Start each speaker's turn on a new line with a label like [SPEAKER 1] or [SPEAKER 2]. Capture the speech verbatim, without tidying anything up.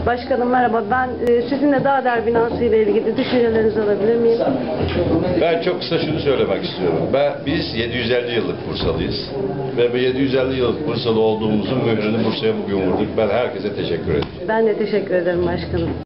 [SPEAKER 1] Başkanım merhaba. Ben e, sizinle Dağder binası ile ilgili düşüncelerinizi alabilir miyim?
[SPEAKER 2] Ben çok kısa şunu söylemek istiyorum. Ben, biz yedi yüz elli yıllık Bursalıyız. Ve bu yedi yüz elli yıllık Bursalı olduğumuzun mührünü Bursa'ya bugün vurduk. Ben herkese teşekkür ederim.
[SPEAKER 1] Ben de teşekkür ederim başkanım.